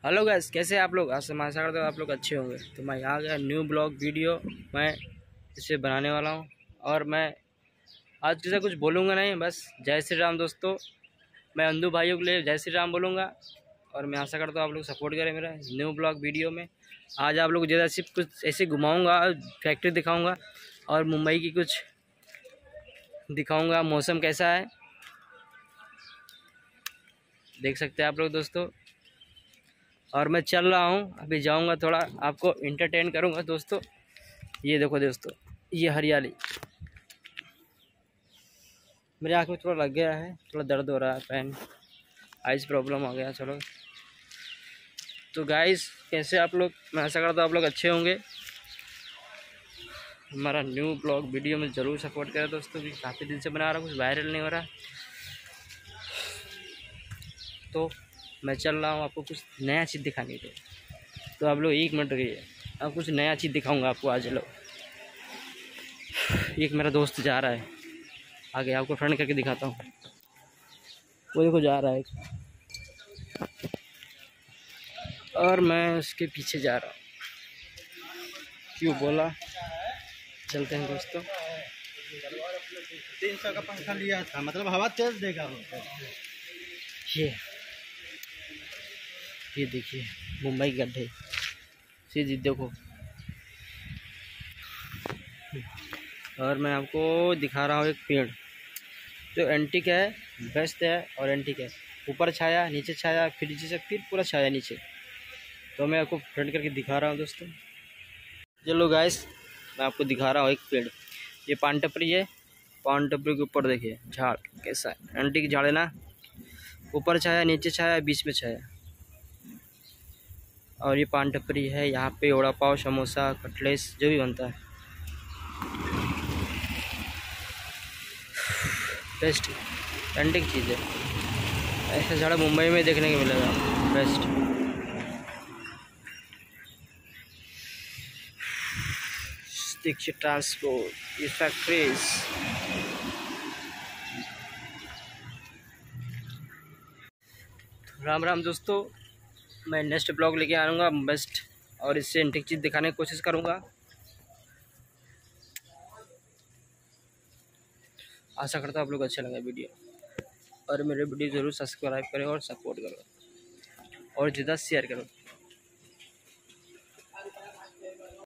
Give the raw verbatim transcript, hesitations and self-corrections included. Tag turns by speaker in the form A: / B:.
A: Hello guys, कैसे हैं आप लोग। आज से मैं आशा करता हूँ आप लोग अच्छे होंगे। तो मैं यहाँ गया न्यू ब्लॉग वीडियो मैं इसे बनाने वाला हूँ। और मैं आज किसी कुछ बोलूँगा नहीं, बस जय श्री राम दोस्तों। मैं अंधू भाइयों के लिए जय श्री राम बोलूँगा। और मैं आशा करता हूँ आप लोग सपोर्ट करें मेरा न्यू ब्लॉग वीडियो में। आज आप लोग ज़्यादा सिर्फ कुछ ऐसे घुमाऊँगा, फैक्ट्री दिखाऊँगा और मुंबई की कुछ दिखाऊँगा। मौसम कैसा है देख सकते हैं आप लोग दोस्तों। और मैं चल रहा हूँ, अभी जाऊँगा, थोड़ा आपको इंटरटेन करूँगा दोस्तों। ये देखो दोस्तों, ये हरियाली मेरे आँख में थोड़ा लग गया है, थोड़ा दर्द हो रहा है, पेन आइज प्रॉब्लम आ गया। चलो तो गाइस, कैसे आप लोग। मैं आशा करता हूँ आप लोग अच्छे होंगे। हमारा न्यू ब्लॉग वीडियो में ज़रूर सपोर्ट करें दोस्तों। भी काफ़ी दिन से बना रहा, कुछ वायरल नहीं हो रहा। तो मैं चल रहा हूँ, आपको कुछ नया चीज़ दिखाने के लिए। तो आप लोग एक मिनट रहिए, अब कुछ नया चीज़ दिखाऊंगा आपको आज। लो, एक मेरा दोस्त जा रहा है आगे, आपको फ्रेंड करके दिखाता हूँ। वो देखो जा रहा है और मैं उसके पीछे जा रहा हूँ। क्यों बोला, चलते हैं दोस्तों।
B: तीन सौ का पंखा लिया था, मतलब हवा तेज देगा।
A: ये ये देखिए मुंबई के गड्ढे, सीधी देखो। और मैं आपको दिखा रहा हूँ एक पेड़ जो एंटीक है, बेस्ट है और एंटीक है। ऊपर छाया, नीचे छाया, फिर नीचे से फिर पूरा छाया नीचे। तो मैं आपको फ्रंट करके दिखा रहा हूँ दोस्तों। चलो गाइस, मैं आपको दिखा रहा हूँ एक पेड़। ये पान टपरी है। पान टपरी के ऊपर देखिए झाड़ कैसा है, एंटीक झाड़ है ना। ऊपर छाया, नीचे छाया, बीच में छाया। और ये पान टपरी है। यहाँ पे वड़ा पाव, समोसा, कटलेस जो भी बनता है बेस्ट एंटीक चीज़ है। ऐसा झाड़ा मुंबई में देखने को मिलेगा बेस्ट। देखिए ट्रांसपोर्ट, ये फैक्ट्रीज। राम राम दोस्तों, मैं नेक्स्ट ब्लॉग लेके आऊँगा बेस्ट, और इससे एंटीक चीज़ दिखाने की कोशिश करूँगा। आशा करता हूँ आप लोग अच्छा लगा वीडियो, और मेरे वीडियो ज़रूर सब्सक्राइब करें और सपोर्ट करो और ज़्यादा शेयर करो।